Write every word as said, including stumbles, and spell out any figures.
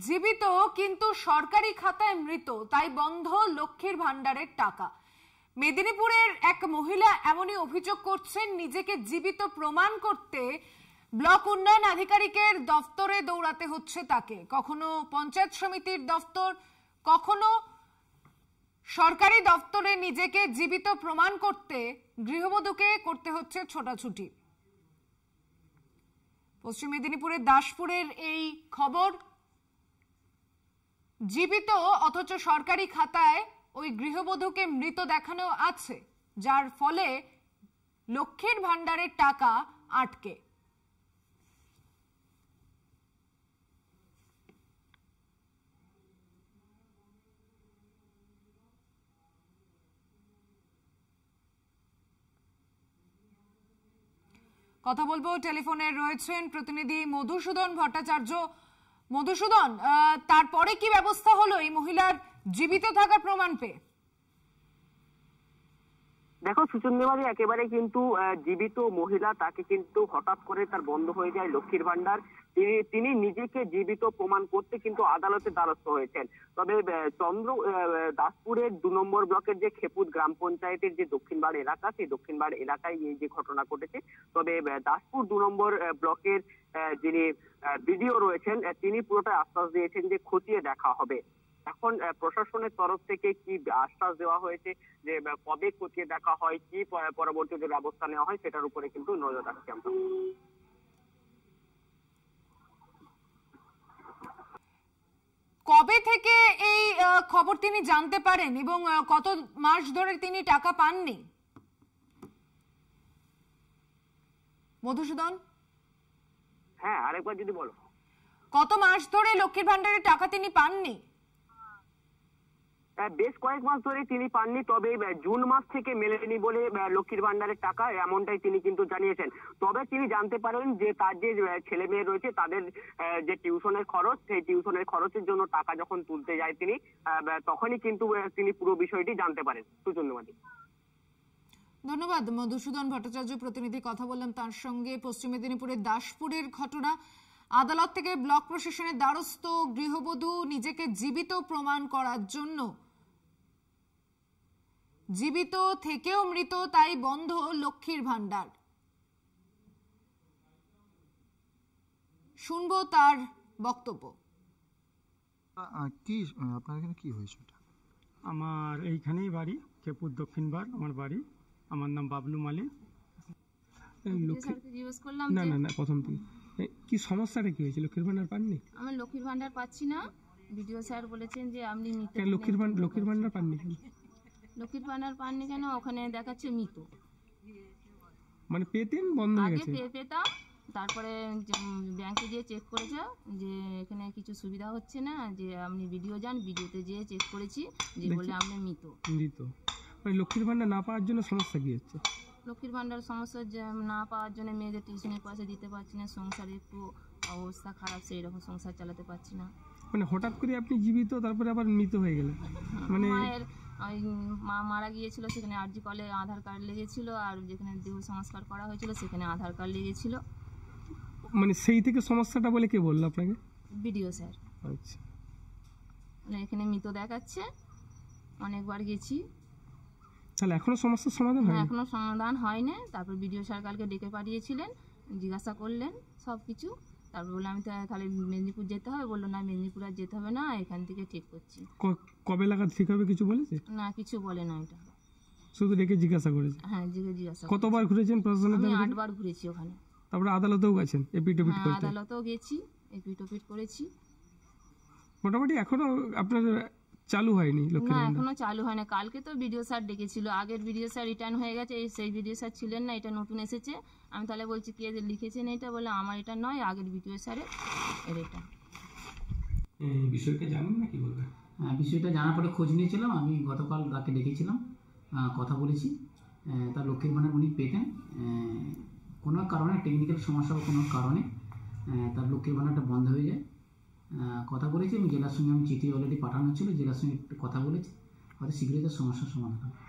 জীবিত কিন্তু সরকারি খাতায় মৃত, তাই বন্ধ লক্ষ্মীর ভান্ডারের টাকা। মেদিনীপুরের এক মহিলা এমনই অভিযোগ করছেন, নিজেকে জীবিত প্রমাণ করতে ব্লক উন্নয়ন আধিকারিকের দফতরে দৌড়াতে হচ্ছে তাকে। কখনো পঞ্চায়েত সমিতির দফতর, কখনো সরকারি দফতরে নিজেকে জীবিত প্রমাণ করতে গৃহবধূকে করতে হচ্ছে ছোটাছুটি। পশ্চিম মেদিনীপুরের দাসপুরের এই খবর। জীবিত অথচ সরকারি খাতায় ওই গৃহবধূকে মৃত দেখানো আছে, যার ফলে লক্ষ্মীর ভান্ডারের টাকা আটকে। কথা বলবো, টেলিফোনে রয়েছেন প্রতিনিধি মধুসূদন ভট্টাচার্য। মধুসূদন, তারপরে কি ব্যবস্থা হলো এই মহিলার জীবিত থাকার প্রমাণ পেয়ে? দেখো সুচন্দ্রবাদী, একেবারে কিন্তু জীবিত মহিলা, তাকে কিন্তু হঠাৎ করে তার বন্ধ হয়ে যায় লক্ষ্মীর ভান্ডার। তিনি তিনি নিজেকে জীবিত প্রমাণ করতে কিন্তু আদালতে দ্বারস্থ হয়েছেন। তবে চন্দ্র দাসপুরের দু নম্বর ব্লকের যে খেপুত গ্রাম পঞ্চায়েতের যে দক্ষিণবাড় এলাকা, সেই দক্ষিণবাড় এলাকায় এই যে ঘটনা ঘটেছে। তবে দাসপুর দু নম্বর ব্লকের যিনি বিডিও রয়েছেন, তিনি পুরোটা আশ্বাস দিয়েছেন যে খতিয়ে দেখা হবে। এখন প্রশাসনের তরফ থেকে কি আশ্বাস দেওয়া হয়েছে যে কবে খতিয়ে দেখা হয়, কি পরবর্তীতে ব্যবস্থা নেওয়া হয়, সেটার উপরে কিন্তু নজর রাখছি আমরা। কবে থেকে এই খবর তিনি জানতে পারেন এবং কত মাস ধরে তিনি টাকা পাননি? মধুসূদন, হ্যাঁ আরেকবার যদি বলো। কত মাস ধরে লক্ষ্মীর ভান্ডারের টাকা তিনি পাননি? বেশ কয়েক মাস ধরে তিনি পাননি, তবে জুন মাস থেকে মেলেনি বলে লক্ষ্মীর ভান্ডারের টাকা, এমনটাই তিনি কিন্তু জানিয়েছেন। তবে তিনি জানতে পারেন যে তার যে ছেলে মেয়ে রয়েছে তাদের যে টিউশনের খরচ, সেই টিউশনের খরচের জন্য টাকা যখন তুলতে যায় তিনি, তখনই কিন্তু তিনি পুরো বিষয়টি জানতে পারেন। সুচন্দ্রমাদি, ধন্যবাদ মধুসূদন ভট্টাচার্য, প্রতিনিধি কথা বললাম তার সঙ্গে। পশ্চিম মেদিনীপুরের দাসপুরের ঘটনা। আদালত থেকে ব্লক প্রশাসনের দ্বারস্থ গৃহবধূ নিজেকে জীবিত প্রমাণ করার জন্য। জীবিত থেকেও মৃত, তাই বন্ধ লক্ষ্মীর ভান্ডার। শুনবো তার বক্তব্য। কি আপনার এখানে কি হয়েছে? আমার এইখানেই বাড়ি, খেপুর দক্ষিণবার আমার বাড়ি। আমার নাম বাবলু মালিক। না না না প্রথম থেকে কি সমস্যাটা কি হয়েছে? লক্ষ্মীর ভান্ডার পাননি? আমি লক্ষ্মীর ভান্ডার পাচ্ছি না। বিডিও স্যার বলেছেন যে আপনি মৃত। লক্ষ্মীর ভান্ডার লক্ষ্মীর ভান্ডার পাননি কেন? লক্ষ্মীর ভান্ডার পাননি কেন? ওখানে দেখাচ্ছে মৃত। মানে পেতেন, বন্ধ হয়ে গেছে? আগে পেতাম, তারপরে ব্যাংকে গিয়ে চেক করেছে যে এখানে কিছু সুবিধা হচ্ছে না, যে আপনি ভিডিও যান, ভিডিওতে যেয়ে চেক করেছি যে বলে আপনি মৃত। মৃত মানে লক্ষ্মীর ভান্ডার না পাওয়ার জন্য সমস্যা কি হচ্ছে? লক্ষ্মীর ভান্ডার সমস্যা না পাওয়ার জন্য মেয়েদের টিউশনের পয়সা দিতে পারছি না, সংসারে একটু অবস্থা খারাপ, সেই রকম সংসার চালাতে পারছি না। মানে হঠাৎ করে আপনি জীবিত, তারপরে আবার মৃত হয়ে গেলেন? মানে মায়ের মা মারা গিয়েছিল, সেখানে আরজি কলে আধার কার্ড লেগেছিল, আর যেখানে দেহ সংস্কার করা হয়েছিল সেখানে আধার কার্ড লেগেছিল। মানে সেই থেকে সমস্যাটা বলে কে বললো আপনাকে? BDO sir. আচ্ছা, মানে এখানে মৃত দেখাচ্ছে, অনেকবার গেছি। তাহলে এখনো সমস্যার সমাধান হয়নি? এখনো সমাধান হয়নি। তারপর বিডিও স্যার কালকে ডেকে পাঠিয়েছিলেন, জিজ্ঞাসা করলেন সব কিছু। তারপর বললাম আমি তাহলে মেদিনীপুর যেতে হবে। বললো না, মেদিনীপুর আর যেতে হবে না, এখান থেকে ঠিক করছি। কবে লাগাত ঠিক হবে কিছু বলেছে? না, কিছু বলে না, এটা শুধু ডেকে জিজ্ঞাসা করেছে? হ্যাঁ, জিজ্ঞাসা। কতবার ঘুরেছেন প্রশাসনের? আমি আটবার ঘুরেছি ওখানে। তারপরে আদালতেও গেছেন, এপিটোপিট করতে? আদালতেও গেছি, এপিটোপিট করেছি। মোটামুটি এখনো আপনার চালু হয়নি লক্ষ্মীর না, ভান্ডার? এখনো চালু হয় না। কালকে তো বিডিও স্যার ডেকেছিল, আগের বিডিও স্যার রিটার্ন হয়ে গেছে, সেই বিডিও স্যার ছিলেন না, এটা নতুন এসেছে। আমি তাহলে বলছি কে লিখেছেন এটা? বলে আমার এটা নয়, আগের বিডিও স্যারের এর এটা। এই বিষয়টা জানেন না, কি বলবেন? হ্যাঁ, বিষয়টা জানার পরে খোঁজ নিয়েছিলাম। আমি গতকাল তাকে ডেকেছিলাম, কথা বলেছি। তার লক্ষ্মীর ভান্ডার উনি পেতেন, কোনো কারণে টেকনিক্যাল সমস্যা বা কোনো কারণে তার লক্ষ্মীর ভান্ডারটা বন্ধ হয়ে যায়। কথা বলেছি, আমি জেলার সঙ্গে আমি চিঠি অলরেডি পাঠানো ছিল, জেলার সঙ্গে একটু কথা বলেছি, হয়তো শীঘ্রই তার সমস্যার সমাধান হবে।